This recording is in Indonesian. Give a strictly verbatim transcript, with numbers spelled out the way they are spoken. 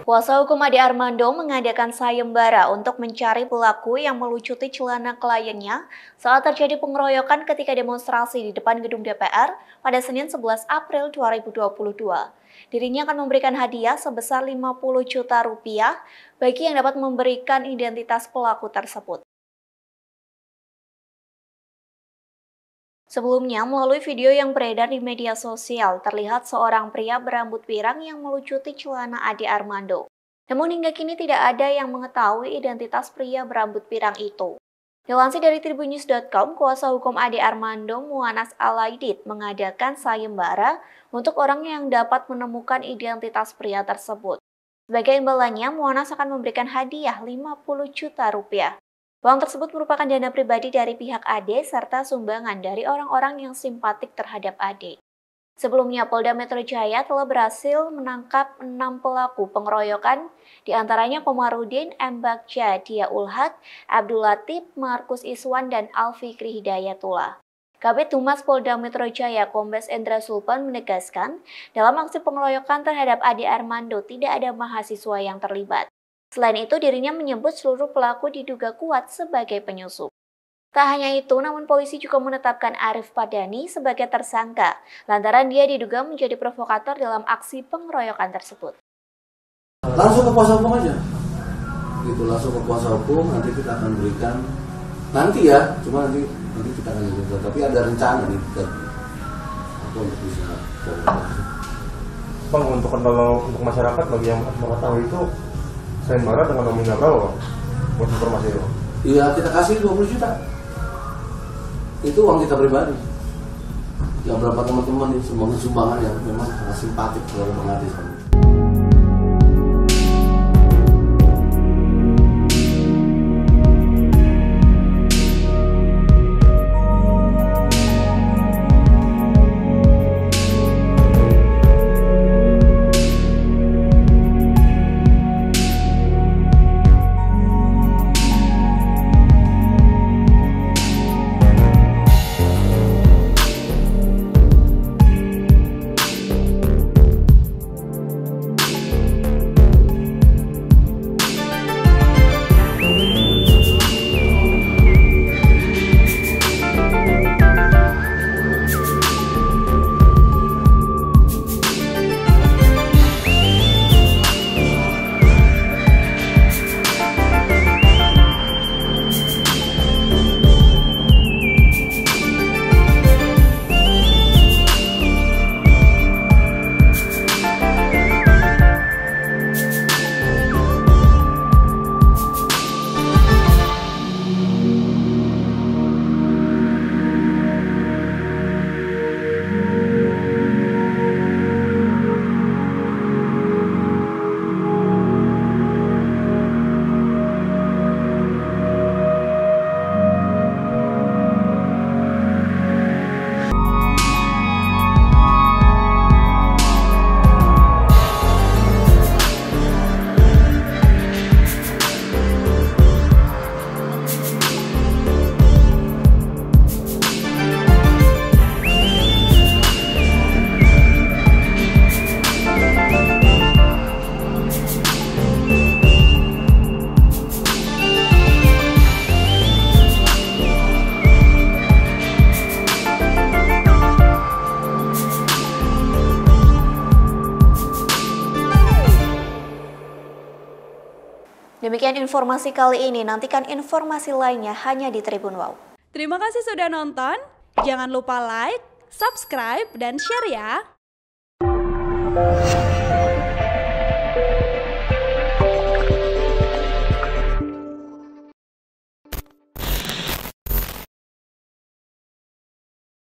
Kuasa hukum Ade Armando mengadakan sayembara untuk mencari pelaku yang melucuti celana kliennya saat terjadi pengeroyokan ketika demonstrasi di depan gedung D P R pada Senin sebelas April dua ribu dua puluh dua. Dirinya akan memberikan hadiah sebesar lima puluh juta rupiah bagi yang dapat memberikan identitas pelaku tersebut. Sebelumnya, melalui video yang beredar di media sosial, terlihat seorang pria berambut pirang yang melucuti celana Ade Armando. Namun hingga kini tidak ada yang mengetahui identitas pria berambut pirang itu. Dilansir dari tribunnews dot com, kuasa hukum Ade Armando, Muanas Alaidit, mengadakan sayembara untuk orang yang dapat menemukan identitas pria tersebut. Sebagai imbalannya, Muanas akan memberikan hadiah lima puluh juta rupiah. Uang tersebut merupakan dana pribadi dari pihak Ade serta sumbangan dari orang-orang yang simpatik terhadap Ade. Sebelumnya, Polda Metro Jaya telah berhasil menangkap enam pelaku pengeroyokan, diantaranya Komarudin, M. Bagja, Dia Ulhak, Abdul Latif, Markus Iswan, dan Alfikri Hidayatullah. Kabid Humas Polda Metro Jaya, Kombes Endra Sulpan, menegaskan, dalam aksi pengeroyokan terhadap Ade Armando tidak ada mahasiswa yang terlibat. Selain itu, dirinya menyebut seluruh pelaku diduga kuat sebagai penyusup. Tak hanya itu, namun polisi juga menetapkan Arif Padani sebagai tersangka, lantaran dia diduga menjadi provokator dalam aksi pengeroyokan tersebut. Langsung ke kuasa hukum aja, gitu langsung ke kuasa hukum, nanti kita akan berikan, nanti ya, cuma nanti nanti kita akan berikan, tapi ada rencana nih, kita, aku untuk bisa komunikasi. Bang, untuk kalau untuk masyarakat bagi yang mengetahui itu, sayembara dengan nominal berapa, Bang? Buat informasi itu? Iya, kita kasih dua puluh juta. Itu uang kita pribadi. Yang berapa teman-teman nih, sumbangan-sumbangan yang memang sangat simpatik kalau mengadil. Demikian informasi kali ini, nantikan informasi lainnya hanya di Tribun Wow. Terima kasih sudah nonton, jangan lupa like, subscribe, dan share ya!